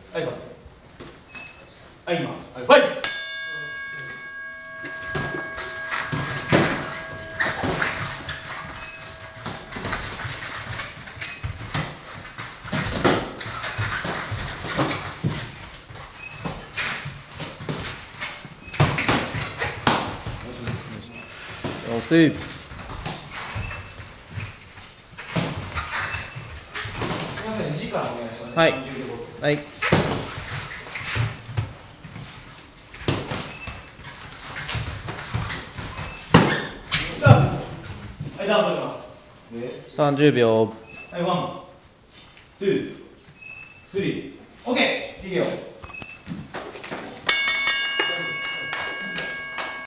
はい、はい、今。はい。 押せ。 すみません、時間お願いします。 はい。はい。 はい、ダウン取ります。 30秒。 はい、ワン、ツー、スリー、オッケー、いけよ。